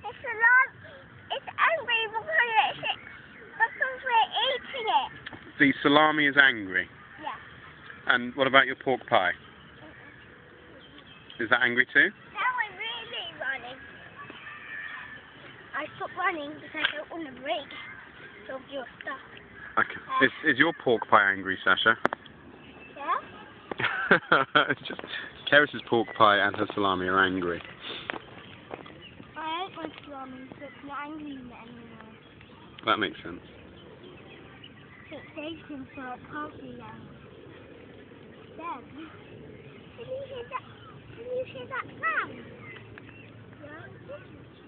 It's a lot. It's angry because we're eating it. The salami is angry. Yeah. And what about your pork pie? Is that angry too? Now I'm really running. I stopped running because I don't want to break some of your stuff. Okay. Is your pork pie angry, Sasha? Yeah? It's just Keris's pork pie and her salami are angry. I ate my salami, so it's not angry anymore. That makes sense. It saved him so it can't be angry. Dad, can you hear that? Can you hear that sound? Yeah.